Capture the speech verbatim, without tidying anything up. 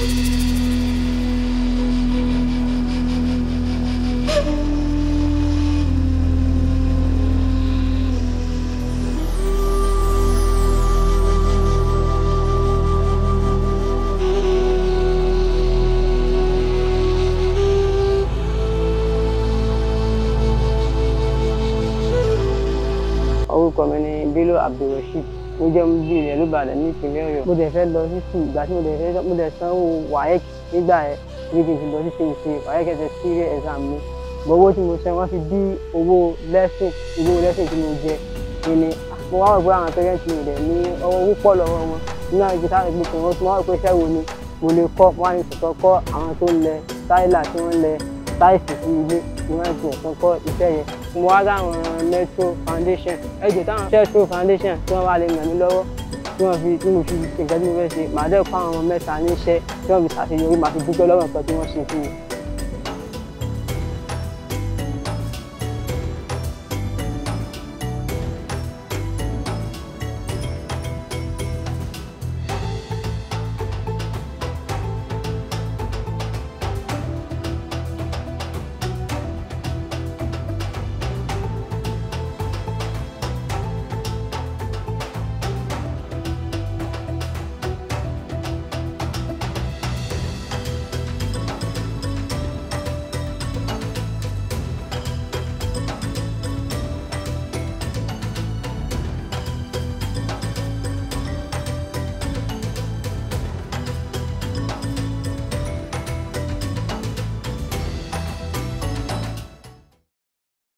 Orúkọ mi ni Bello Abdulrasheed. Mo jẹ́ ọmọ bíbí ìlú Ìbàdàn ní ìpínlẹ̀ Ọ̀yọ́. Mo dẹ̀ fẹ́ lọ sí school ìgbà tí mo dẹ̀ fẹ́ mo dẹ̀ sanwó WAEC nígbà yẹn bí kí n fi lọ sí ṣe WAEC ẹsẹ̀ serious exam mi. But owó tí mo san wọ́n fi dí owó lesson owó lesson tí mo jẹ ní mo wá rò pé àwọn parents mi dẹ̀ ní owó púpọ̀ lọ́wọ́ wọn. Nínú àwọn ìgbésẹ̀ àwọn ìgbésẹ̀ wọn tí wọ́n rò pé iṣẹ́ wo ni mo lè kọ́ wọ́n á ní sọ̀tọ̀ kọ́ àwọn tó ń lẹ táìlà tí wọ́n lẹ táìsì sí ilé ni wọ́n ti ẹ̀sán kọ́ iṣẹ́ yẹn. Mo wá láwọn Metro Foundation ẹjọ́ táwọn Metro Foundation tí wọ́n bá lè ràn mí lọ́wọ́ tí wọ́n fi tí mo fi ṣe nǹkan tí mo fẹ́ ṣe màá dẹ́ kọ́ àwọn ọmọ mẹ́ta níṣẹ́ tí wọ́n fi ṣàṣeyọrí màá fi dúpẹ́ lọ́wọ́ nǹkan tí wọ́n ṣe fún mi.